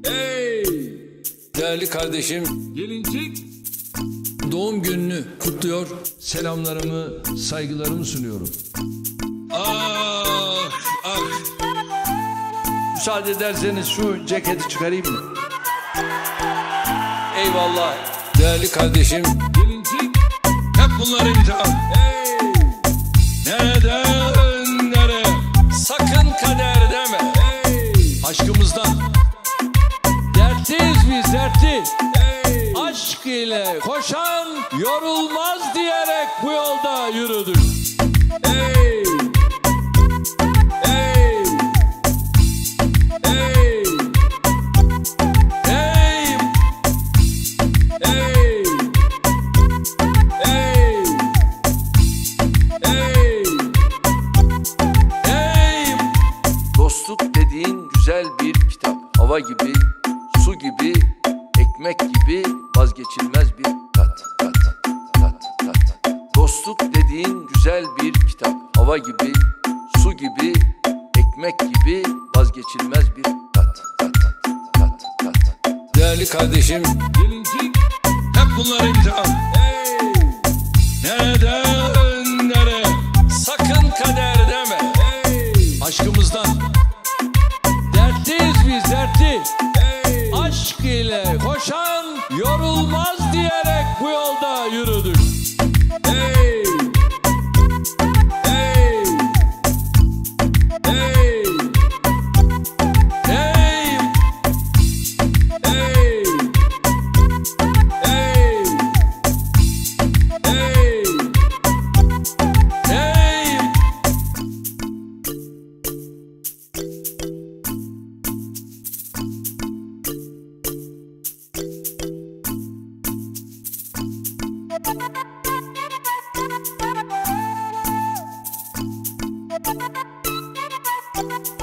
Hey! Değerli kardeşim, gelincik doğum gününü kutluyor. Selamlarımı, saygılarımı sunuyorum. Ah, ah. Müsaade ederseniz şu ceketi çıkarayım mı? Eyvallah. Değerli kardeşim, gelincik hep bunları imtihan. Hey! Neden, nereye? Sakın kader deme. Hey! Aşkımızdan dertliyiz biz, dertli. Hey! Aşk ile koşan yorulmaz diyerek bu yolda yürüdük. Hey! Hey! Hey! Hey! Hey! Hey! Hey! Hey! Dostluk dediğin güzel bir kitap. Hava gibi, su gibi, ekmek gibi vazgeçilmez bir tat. Dostluk dediğin güzel bir kitap. Hava gibi, su gibi, ekmek gibi vazgeçilmez bir tat. Değerli kardeşim, gelincik hep bunları imtihan. Hey! Neden, nereye? Sakın kader deme. Hey! Aşkımızdan dertliyiz biz, dertli. Hey! Aşk ile koşan yorulmaz diyerek bu yolda yürüdük. Hey! Hey! Hey! Hey! Hey! Hey! Hey! Hey! Thank you.